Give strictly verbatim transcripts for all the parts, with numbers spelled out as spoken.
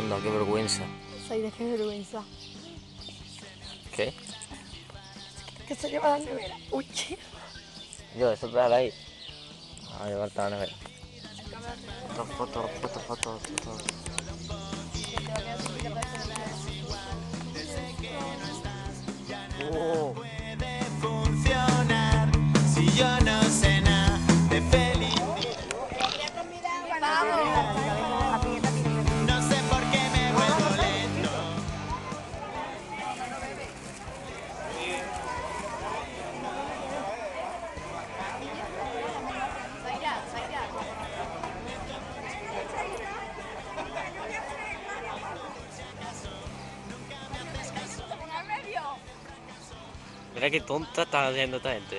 Anda, qué vergüenza. Soy de qué vergüenza. ¿Qué? Que se lleva la nevera. Uy. Yo, eso déjala ahí. A llevarte a la nevera. Foto, foto, foto, foto, foto. Oh. Puede funcionar si yo no sé nada de felicidad. No sé por qué me vuelvo lento. Mira qué tonta está haciendo esta gente.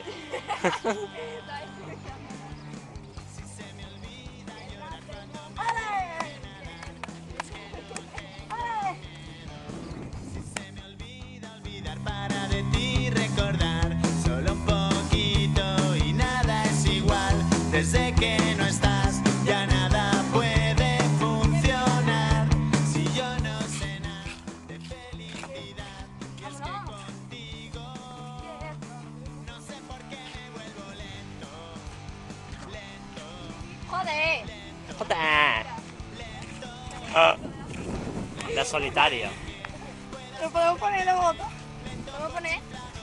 Olvidar para de ti recordar solo un poquito y nada es igual. Desde que no estás ya nada puede funcionar. Si yo no sé nada de felicidad y es que contigo no sé por qué me vuelvo lento, lento. Joder. ¡Joder! Ah, la solitaria. ¿Lo podemos poner en la moto? ¿Lo podemos poner?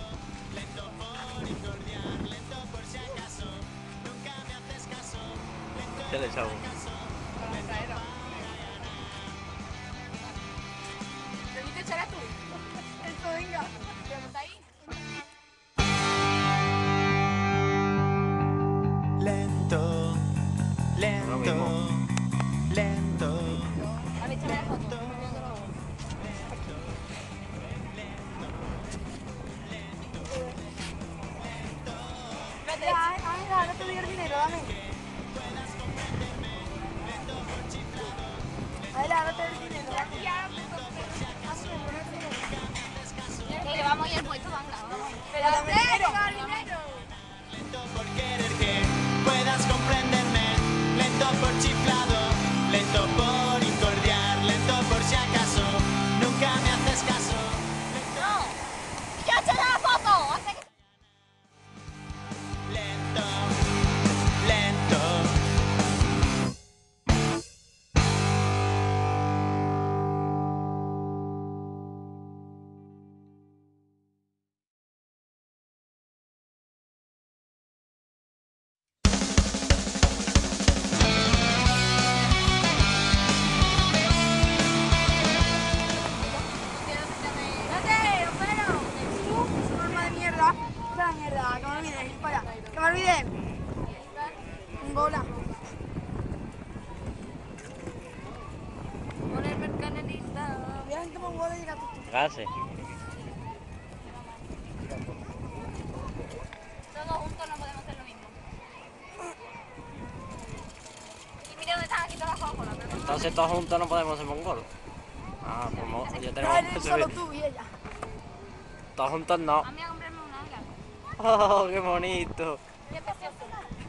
Dale, chavo. ¿Te echarás tú? Eso, venga. ¿Está ahí? Lento, lento, lento. Vale, échame la foto. Ya, ay, ahora te doy el dinero, dame. Ay, ahora te doy el dinero. Que le vamos a ir al puesto, venga. Pero dame el dinero. Lento por querer que puedas comprenderme, lento por chiflado, lento por incordiar, lento por si acaso nunca me haces caso. No. ¡Ya eché la foto! Hace que... Lento, lento. ¡Espérate, espera! ¡Tú, forma de mierda! ¡Esa mierda! ¡Que me olvide! ¡Ir para allá! ¡Que me olvide! ¡Un bola! Ponerme el canelita. Voy a gente un bola y llega tú. Gracias. Todos juntos no podemos hacer lo mismo. Y mira dónde están aquí todas las cosas. Entonces todos juntos no podemos ser mongolos. Ah, pues mo- ya No, tenemos eres que solo subir. tú y ella. Todos juntos no. A mí a comprarme una, claro. Oh, qué bonito. Qué precioso.